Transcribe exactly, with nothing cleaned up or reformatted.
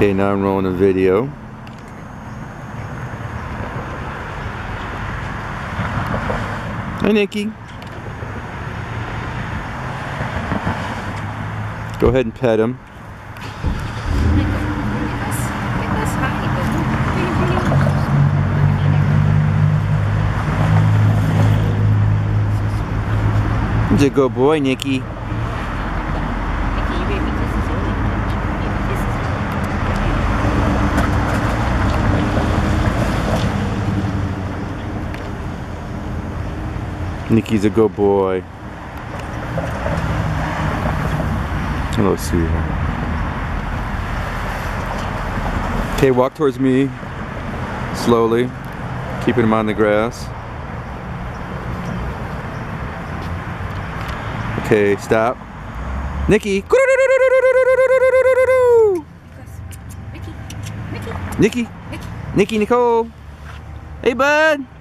Okay, now I'm rolling a video. Hi, Nikki. Go ahead and pet him. He's a good boy, Nikki. Nikki's a good boy. Let's see. Okay, walk towards me. Slowly. Keeping him on the grass. Okay, stop. Nikki! Nikki! Nikki! Nikki Nicole! Hey, bud!